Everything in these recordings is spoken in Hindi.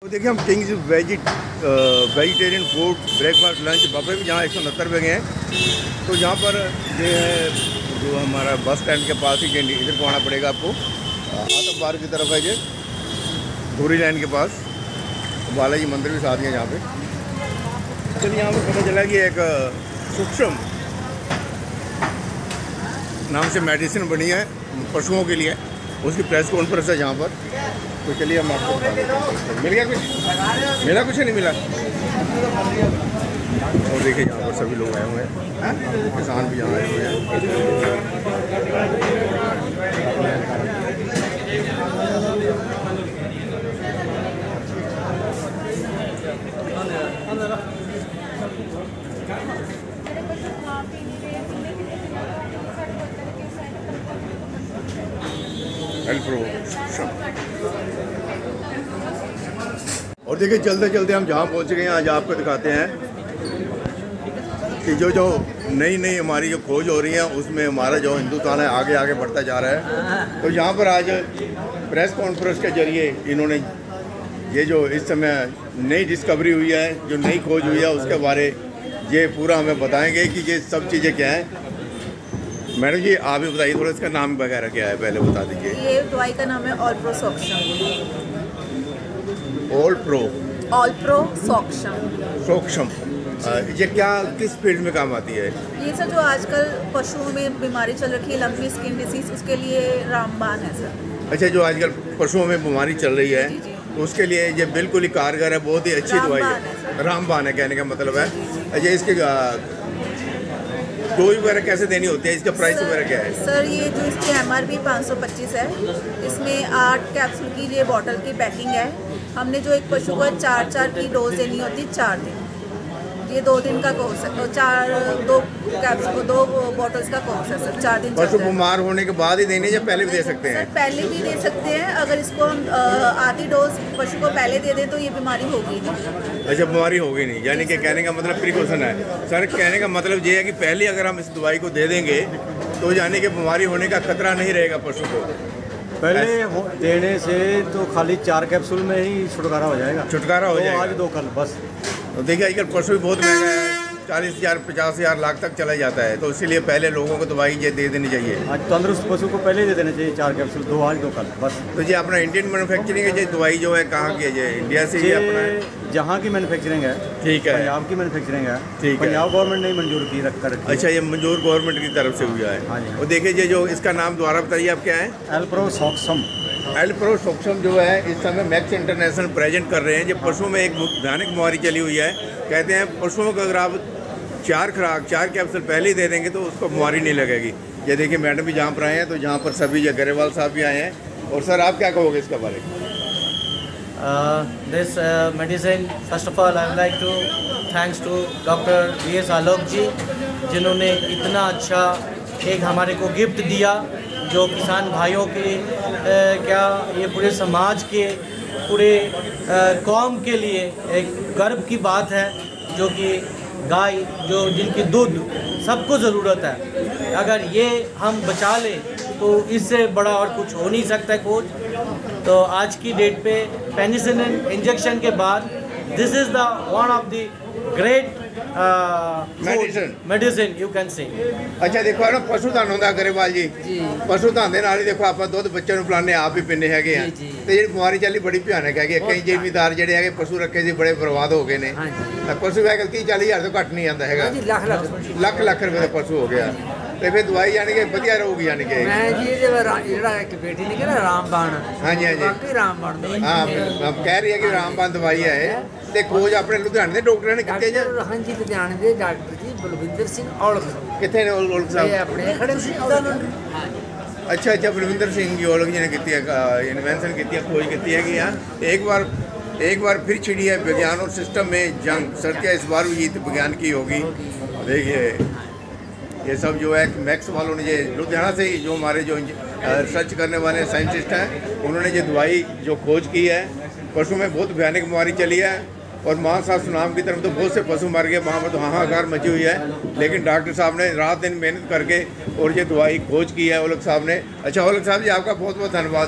तो देखिए हम King's vegetarian food breakfast lunch buffet भी यहाँ 169 रुपये के हैं। तो यहाँ पर ये है जो हमारा बस स्टैंड के पास ही इधर को आना पड़ेगा आपको। आतम बार की तरफ है ये धूरी लाइन के पास। बालाजी मंदिर भी साथ है यहाँ पे। चलिए यहाँ पर पता चला कि एक सूक्ष्म नाम से मेडिसिन बनी है पशुओं के लिए, उसकी प्रेस कॉन्फ्रेंस है यहाँ पर। तो चलिए हम आपको मिल गया कुछ, मिला कुछ नहीं मिला। और देखिए यहाँ पर सभी लोग आए हुए हैं, किसान भी यहाँ आए हुए हैं। और देखिए चलते चलते हम जहाँ पहुँच गए हैं, आज आपको दिखाते हैं कि जो नई हमारी जो खोज हो रही है उसमें हमारा जो हिंदुस्तान है आगे आगे बढ़ता जा रहा है। तो यहाँ पर आज प्रेस कॉन्फ्रेंस के जरिए इन्होंने ये जो इस समय नई डिस्कवरी हुई है, जो नई खोज हुई है, उसके बारे ये पूरा हमें बताएंगे कि ये सब चीज़ें क्या हैं। मैडम जी आप ही बताइए थोड़ा, इसका नाम वगैरह क्या है पहले बता दीजिए। ये दवाई का नाम है ऑलप्रो सोक्शम। ऑलप्रो सोक्शम। ये क्या किस फील्ड में काम आती है? ये सर जो आजकल पशुओं में बीमारी चल रखी है लंपी स्किन डिसीज, उसके लिए रामबाण है सर। अच्छा, जो आजकल पशुओं में बीमारी चल रही है जी। उसके लिए ये बिल्कुल ही कारगर है, बहुत ही अच्छी दवाई है। रामबाण है कहने का मतलब है। अच्छा, इसके डोज वगैरह कैसे देनी होती है, इसका प्राइस वगैरह क्या है? सर ये जो इसकी MRP 525 है, इसमें 8 कैप्सूल की ये बॉटल की पैकिंग है। हमने जो एक पशु को 4 की डोज देनी होती है 4 दिन। ये 2 दिन का कोर्स है, 2 बॉटल्स का कोर्स है सर। 4 दिन पशु बीमार होने के बाद ही देने या पहले भी दे सकते हैं? सर पहले भी दे सकते हैं। अगर इसको हम आधी डोज पशु को पहले दे दें तो ये बीमारी होगी नहीं। अच्छा, बीमारी होगी नहीं, यानी कि कहने का मतलब प्रिकॉशन है सर। कहने का मतलब ये है कि पहले अगर हम इस दवाई को दे देंगे तो यानी कि बीमारी होने का खतरा नहीं रहेगा पशु को। पहले देने से तो खाली 4 कैप्सूल में ही छुटकारा हो जाएगा। आज 2 कल बस। तो देखिए आजकल पशु भी बहुत महंगा है, 40,000 50,000 लाख तक चला जाता है। तो इसीलिए पहले लोगों को दवाई ये दे देनी चाहिए। आज तंदुरुस्त पशु को पहले दे देना चाहिए 4 कैप्सूल, 2 आज 2 कल बस। तो ये अपना इंडियन मैन्युफैक्चरिंग है, ये दवाई जो है कहाँ की है? ये इंडिया से ही अपना जहाँ की मैन्युफैक्चरिंग है। ठीक है, पंजाब की मैन्युफैक्चरिंग है। ठीक है, पंजाब गवर्नमेंट ने मंजूर की रखकर। अच्छा, ये मंजूर गवर्नमेंट की तरफ से हुआ है। हाँ जी। और देखिए ये जो इसका नाम दोबारा बताइए आप, क्या है? ऑलप्रो सोक्शम जो है इस समय मैक्स इंटरनेशनल प्रेजेंट कर रहे हैं। ये पशुओं में एक भयानक बीमारी चली हुई है। कहते हैं पशुओं को अगर आप 4 कैप्सूल पहले ही दे देंगे तो उसको बीमारी नहीं लगेगी। ये देखिए मैडम भी जहाँ पर आए हैं, तो जहाँ पर सभी ये गरेवाल साहब भी आए हैं। और सर आप क्या कहोगे इसके बारे में? This medicine, first of all I would like to thanks to Dr. V.S. आलोक जी, जिन्होंने इतना अच्छा एक हमारे को गिफ्ट दिया, जो किसान भाइयों के क्या ये पूरे समाज के पूरे कौम के लिए एक गर्व की बात है, जो कि गाय जो जिनकी दूध सबको ज़रूरत है। अगर ये हम बचा लें तो इससे बड़ा और कुछ हो नहीं सकता है खोज। तो आज की डेट पे पेनिसिलिन इंजेक्शन के बाद this is the one of the great medicine you can say. अच्छा देखो ना, पशुधन होंगे गरेवाल जी, पशुधन के नाल ही देखो आप दूध बच्चे को पिलाने आप भी पीने है। तो जी बीमारी चली बड़ी भयानक है। कई जिमीदार जोड़े है पशु रखे से बड़े बर्बाद हो गए हैं। पशु वैकल 30-40 हज़ार तो घट नहीं आता है, ਲੱਖ रुपये का पशु हो गया। तो फिर दवाई यानी कि वधिया रहूगी, यानी कि बेटी ने कहा रामबाण। हाँ जी, हाँ जी, रामबाण दवाई। हाँ कह रही है कि रामबाण दवाई है। तो खोज अपने लुधियाने के डॉक्टर ने की जी? हाँ जी, लुधियाने के डॉक्टर जी बलविंदर सिंह औलख। कितने ने औलख साहब? अपने खड़े से। अच्छा, बलविंदर सिंह जी औलख जी ने की इन्वेंशन की, खोज की है कि हाँ एक बार फिर छिड़ी है विज्ञान और सिस्टम में जंग। सत्या इस बार भी जीत विज्ञान की होगी। देखिए ये सब जो है मैक्स वालों ने, ये लुधियाना से ही जो हमारे जो रिसर्च करने वाले साइंटिस्ट हैं, उन्होंने ये दवाई जो खोज की है। पशु में बहुत भयानक बीमारी चली है और मानसा सुनाम की तरफ तो बहुत से पशु मर गए, वहाँ पर तो हाहाकार मची हुई है। लेकिन डॉक्टर साहब ने रात दिन मेहनत करके और ये दवाई खोज की है औलख साहब ने। अच्छा औलख साहब जी, आपका बहुत बहुत धन्यवाद।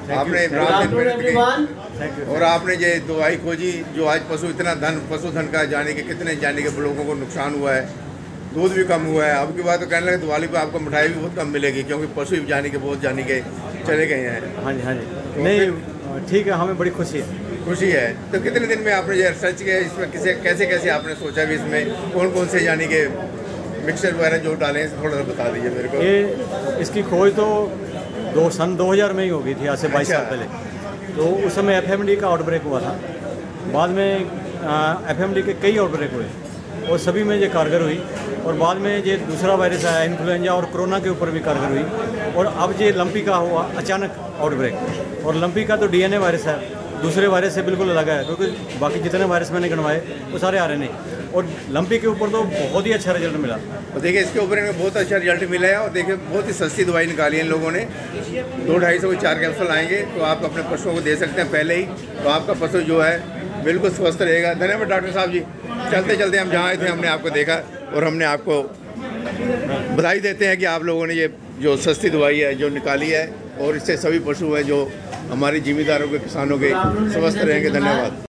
आपने रात दिन मेहनत की और आपने ये दवाई खोजी जो आज पशुधन का जाने के लोगों को नुकसान हुआ है, दूध भी कम हुआ है। अब की बात तो कहने लगे दिवाली पे आपको मिठाई भी बहुत कम मिलेगी क्योंकि पशु भी बहुत जाने के चले गए हैं। हाँ जी तो नहीं ठीक है, हमें बड़ी खुशी है। तो कितने दिन में आपने ये रिसर्च किया, इसमें कैसे आपने सोचा भी इसमें कौन से जाने के मिक्सर वगैरह जो डाले हैं, थोड़ा सा बता दीजिए मेरे को। ये इसकी खोज तो सन 2000 में ही हो गई थी, आज से 22 साल पहले। तो उस समय FMD का आउटब्रेक हुआ था। बाद में FMD के कई आउटब्रेक हुए और सभी में ये कारगर हुई। और बाद में ये दूसरा वायरस आया इन्फ्लुएंजा और कोरोना के ऊपर भी कारगर हुई। और अब ये लंपी का हुआ अचानक आउटब्रेक। और लंपी का तो DNA वायरस है, दूसरे वायरस से बिल्कुल अलग है क्योंकि बाकी जितने वायरस मैंने गिनवाए वो सारे RNA। और लंपी के ऊपर तो बहुत ही अच्छा रिजल्ट मिला। और देखिए इसके ऊपर इन्हें बहुत अच्छा रिजल्ट मिला है। और देखिए बहुत ही सस्ती दवाई निकाली है इन लोगों ने, 200-250 के 4 कैप्सूल आएंगे तो आप अपने पशुओं को दे सकते हैं पहले ही, तो आपका पशु जो है बिल्कुल स्वस्थ रहेगा। धन्यवाद डॉक्टर साहब जी। चलते हम जहाँ आए थे हमने आपको देखा और हमने आपको बधाई देते हैं कि आप लोगों ने ये जो सस्ती दवाई है जो निकाली है और इससे सभी पशु हैं जो हमारे जिम्मेदारों के किसानों के स्वस्थ रहेंगे। धन्यवाद।